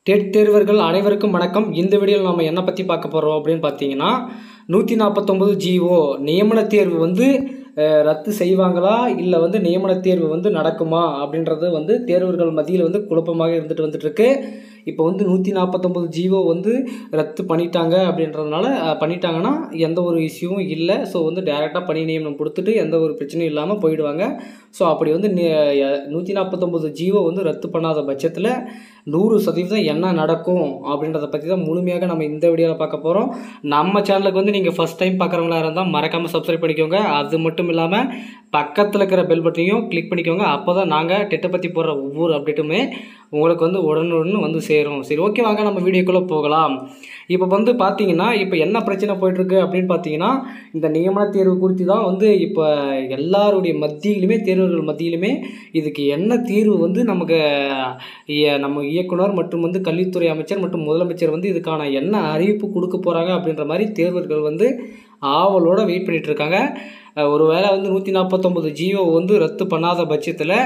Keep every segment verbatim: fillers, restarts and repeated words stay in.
Dead தேர்வர்கள் அனைவருக்கும் வணக்கம். இந்த வீடியோவில் நம்ம என்ன பற்றி பார்க்க போகிறோம் அப்படின்னு பார்த்தீங்கன்னா, நூற்றி நாற்பத்தொம்பது ஜிஓ நியமன தேர்வு வந்து ரத்து செய்வாங்களா இல்லை வந்து நியமன தேர்வு வந்து நடக்குமா அப்படின்றது வந்து தேர்வர்கள் மத்தியில் வந்து குழப்பமாக இருந்துட்டு வந்துட்டு இருக்கு. இப்போ வந்து நூற்றி நாற்பத்தொம்பது ஜிஓ வந்து ரத்து பண்ணிட்டாங்க அப்படின்றதுனால பண்ணிட்டாங்கன்னா எந்த ஒரு இஷ்யூவும் இல்லை. ஸோ வந்து டைரெக்டாக பணி நியமனம் கொடுத்துட்டு எந்த ஒரு பிரச்சனையும் இல்லாமல் போயிடுவாங்க. ஸோ அப்படி வந்து நூற்றி நாற்பத்தொம்பது ஜிஓ வந்து ரத்து பண்ணாத பட்சத்தில் நூறு சதவீதம் என்ன நடக்கும் அப்படின்றத பற்றி தான் முழுமையாக நம்ம இந்த வீடியோவில் பார்க்க போகிறோம். நம்ம சேனலுக்கு வந்து நீங்கள் ஃபஸ்ட் டைம் பார்க்குறவங்களா இருந்தால் மறக்காமல் சப்ஸ்கிரைப் பண்ணிக்கோங்க. அது மட்டும் இல்லாமல் பக்கத்தில் இருக்கிற பெல் பட்டனையும் கிளிக் பண்ணிக்கோங்க. அப்போ தான் நாங்கள் டெட்டை பற்றி போடுற ஒவ்வொரு அப்டேட்டுமே உங்களுக்கு வந்து உடனுடன் வந்து சேரும். சரி, ஓகே, வாங்க நம்ம வீடியோக்குள்ளே போகலாம். இப்போ வந்து பார்த்தீங்கன்னா இப்போ என்ன பிரச்சனை போயிட்டுருக்கு அப்படின்னு பார்த்தீங்கன்னா, இந்த நியமன தேர்வு குறித்து தான் வந்து இப்போ எல்லாருடைய மத்தியிலுமே தேர்வர்கள் மத்தியிலுமே இதுக்கு என்ன தீர்வு வந்து நமக்கு நம்ம இயக்குனர் மற்றும் வந்து கல்வித்துறை அமைச்சர் மற்றும் முதலமைச்சர் வந்து இதுக்கான என்ன அறிவிப்பு கொடுக்க போகிறாங்க அப்படின்ற மாதிரி தேர்வர்கள் வந்து ஆவலோட வெயிட் பண்ணிட்டு இருக்காங்க. ஒருவேளை வந்து நூற்றி நாற்பத்தொம்பது ஜிஓ வந்து ரத்து பண்ணாத பட்சத்தில்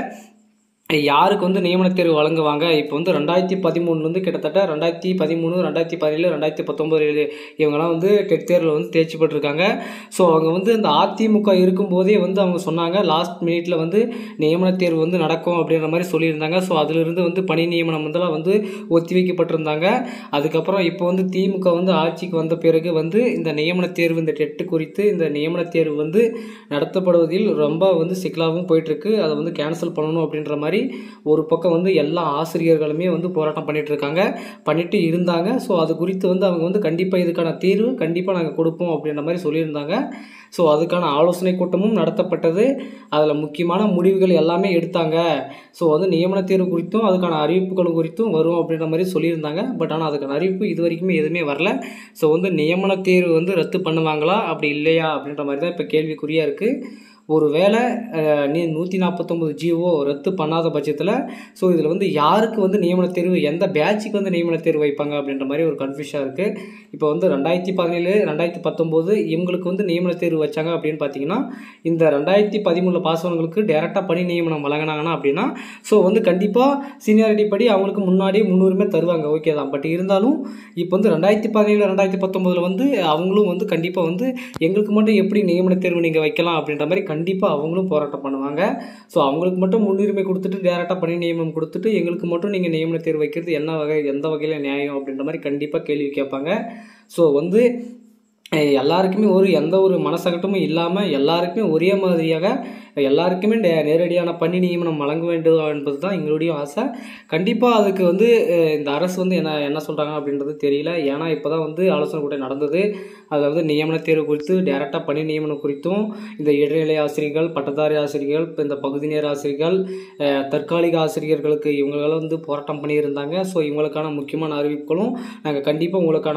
யாருக்கு வந்து நியமன தேர்வு வழங்குவாங்க? இப்போ வந்து ரெண்டாயிரத்தி பதிமூணுலேருந்து கிட்டத்தட்ட ரெண்டாயிரத்தி பதிமூணு ரெண்டாயிரத்தி பதினேழு ரெண்டாயிரத்தி பத்தொம்பது இவங்கெல்லாம் வந்து டெட் தேர்வில் வந்து தேர்ச்சி பெற்றிருக்காங்க. ஸோ அவங்க வந்து இந்த அதிமுக இருக்கும்போதே வந்து அவங்க சொன்னாங்க லாஸ்ட் மினிட்ல வந்து நியமன தேர்வு வந்து நடக்கும் அப்படின்ற மாதிரி சொல்லியிருந்தாங்க. ஸோ அதிலிருந்து வந்து பணி நியமனம் வந்துலாம் வந்து ஒத்தி வைக்கப்பட்டிருந்தாங்க. அதுக்கப்புறம் இப்போ வந்து திமுக வந்து ஆட்சிக்கு வந்த பிறகு வந்து இந்த நியமன தேர்வு இந்த டெட்டு குறித்து இந்த நியமன தேர்வு வந்து நடத்தப்படுவதில் ரொம்ப வந்து சிக்கலாகவும் போயிட்டுருக்கு. அதை வந்து கேன்சல் பண்ணணும் அப்படின்ற மாதிரி ஒரு பக்கம் வந்து எல்லா ஆசிரியர்களுமே வந்து போராட்டம் பண்ணிட்டு இருக்காங்க, பண்ணிட்டு இருந்தாங்க. ஸோ அது குறித்து வந்து அவங்க வந்து கண்டிப்பாக இதுக்கான தீர்வு கண்டிப்பாக நாங்கள் கொடுப்போம் அப்படின்ற மாதிரி சொல்லியிருந்தாங்க. ஸோ அதுக்கான ஆலோசனை கூட்டமும் நடத்தப்பட்டது. அதில் முக்கியமான முடிவுகள் எல்லாமே எடுத்தாங்க. ஸோ வந்து நியமன தேர்வு குறித்தும் அதுக்கான அறிவிப்புகள் குறித்தும் வரும் அப்படின்ற மாதிரி சொல்லியிருந்தாங்க. பட் ஆனால் அதுக்கான அறிவிப்பு இது வரைக்குமே எதுவுமே வரல. ஸோ வந்து நியமன தேர்வு வந்து ரத்து பண்ணுவாங்களா அப்படி இல்லையா அப்படின்ற மாதிரி தான் இப்போ கேள்விக்குறியாக இருக்குது. ஒரு வேளை நீ நூற்றி நாற்பத்தொம்பது ஜிஓ ரத்து பண்ணாத பட்சத்தில் ஸோ இதில் வந்து யாருக்கு வந்து நியமன தேர்வு எந்த பேட்சுக்கு வந்து நியமன தேர்வு வைப்பாங்க அப்படின்ற மாதிரி ஒரு கன்ஃபியூஷனாக இருக்குது. இப்போ வந்து ரெண்டாயிரத்தி பதினேழு ரெண்டாயிரத்தி பத்தொம்போது இவங்களுக்கு வந்து நியமன தேர்வு வச்சாங்க அப்படின்னு பார்த்தீங்கன்னா, இந்த ரெண்டாயிரத்தி பதிமூணில் பாஸ் ஆனவங்களுக்கு டேரெக்டாக பணி நியமனம் வழங்கினாங்கன்னா அப்படின்னா ஸோ வந்து கண்டிப்பாக சீனியாரிட்டி படி அவங்களுக்கு முன்னாடியே முன்னுரிமை தருவாங்க, ஓகே தான். பட் இருந்தாலும் இப்போ வந்து ரெண்டாயிரத்தி பதினேழு ரெண்டாயிரத்தி பத்தொம்போதில் வந்து அவங்களும் வந்து கண்டிப்பாக வந்து எங்களுக்கு மட்டும் எப்படி நியமன தேர்வு நீங்கள் வைக்கலாம் அப்படின்ற மாதிரி கண்டிப்பாக அவங்களும் போராட்டம் பண்ணுவாங்க. ஸோ அவங்களுக்கு மட்டும் முன்னுரிமை கொடுத்துட்டு டேரெக்டாக பணி நியமனம் கொடுத்துட்டு எங்களுக்கு மட்டும் நீங்கள் நியமன தேர்வு வைக்கிறது என்ன வகை எந்த வகையில் நியாயம் அப்படின்ற மாதிரி கண்டிப்பாக கேள்வி கேட்பாங்க. ஸோ வந்து எல்லாருக்குமே ஒரு எந்த ஒரு மனசகட்டமும் இல்லாமல் எல்லாருக்குமே ஒரே மாதிரியாக எல்லாருக்குமே நே நேரடியான பணி நியமனம் வழங்க வேண்டும் என்பது தான் எங்களுடைய ஆசை. கண்டிப்பாக அதுக்கு வந்து இந்த அரசு வந்து என்ன என்ன சொல்கிறாங்க அப்படின்றது தெரியல. ஏன்னா இப்போ தான் வந்து ஆலோசனை கூட்டம் நடந்தது. அதாவது நியமன தேர்வு குறித்து டேரெக்டாக பணி நியமனம் குறித்தும் இந்த இடைநிலை ஆசிரியர்கள் பட்டதாரி ஆசிரியர்கள் இப்போ இந்த பகுதி நேர ஆசிரியர்கள் தற்காலிக ஆசிரியர்களுக்கு இவங்களால வந்து போராட்டம் பண்ணியிருந்தாங்க. ஸோ இவங்களுக்கான முக்கியமான அறிவிப்புகளும் நாங்கள் கண்டிப்பாக உங்களுக்கான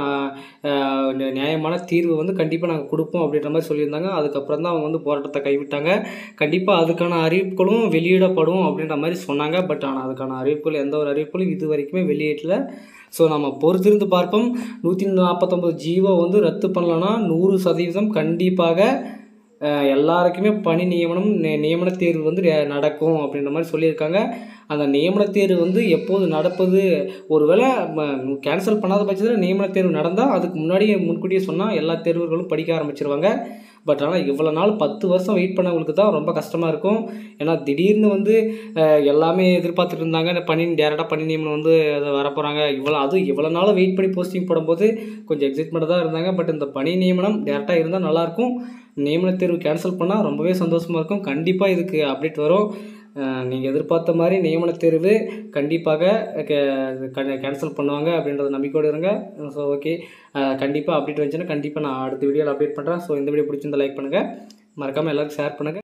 நியாயமான தீர்வு வந்து கண்டிப்பாக நாங்கள் கொடுப்போம் அப்படின்ற மாதிரி சொல்லியிருந்தாங்க. அதுக்கப்புறம் தான் அவங்க வந்து போராட்டத்தை கைவிட்டாங்க. கண்டிப்பாக அதுக்கான அறிவிப்புகளும் வெளியிடப்படும் அப்படின்ற மாதிரி சொன்னாங்க. பட் ஆனால் அதுக்கான அறிவிப்புகள் எந்த ஒரு அறிவிப்புகளும் இது வரைக்குமே வெளியிடல. ஸோ நம்ம பொறுத்திருந்து பார்ப்போம். நூற்றி நாற்பத்தொம்பது ஜிஓ வந்து ரத்து பண்ணலன்னா நூறு சதவீதம் கண்டிப்பாக எல்லாருக்குமே பணி நியமனம் நியமன தேர்வு வந்து நடக்கும் அப்படின்ற மாதிரி சொல்லியிருக்காங்க. அந்த நியமன தேர்வு வந்து எப்போது நடப்பது, ஒருவேளை கேன்சல் பண்ணாத பட்சத்தில் நியமன தேர்வு நடந்தால் அதுக்கு முன்னாடியே முன்கூட்டியே சொன்னால் எல்லா தேர்வர்களும் படிக்க ஆரம்பிச்சிருவாங்க. பட் ஆனால் இவ்வளோ நாள் பத்து வருஷம் வெயிட் பண்ணவங்களுக்கு தான் ரொம்ப கஷ்டமாக இருக்கும். ஏன்னா திடீர்னு வந்து எல்லாமே எதிர்பார்த்துட்டு இருந்தாங்க, பணி டேரெக்டாக பணி நியமனம் வந்து அதை வரப்போகிறாங்க. இவ்வளோ அதுவும் இவ்வளோ நாள் வெயிட் பண்ணி போஸ்டிங் போடும்போது கொஞ்சம் எக்ஸைட்மெண்ட்டாக தான் இருந்தாங்க. பட் இந்த பணி நியமனம் டேரெக்டாக இருந்தால் நல்லாயிருக்கும். நியமன தேர்வு கேன்சல் பண்ணால் ரொம்பவே சந்தோஷமாக இருக்கும். கண்டிப்பாக இதுக்கு அப்டேட் வரும். நீங்கள் எதிர்பார்த்த மாதிரி நியமன தேர்வு கண்டிப்பாக கேன்சல் பண்ணுவாங்க அப்படின்றத நம்பிக்கையோடு இருங்க. ஸோ ஓகே, கண்டிப்பாக அப்டேட் வந்துச்சுன்னா கண்டிப்பாக நான் அடுத்த வீடியோவில் அப்டேட் பண்ணுறேன். ஸோ இந்த வீடியோ பிடிச்சிருந்தா லைக் பண்ணுங்கள், மறக்காமல் எல்லாருக்கும் ஷேர் பண்ணுங்கள்.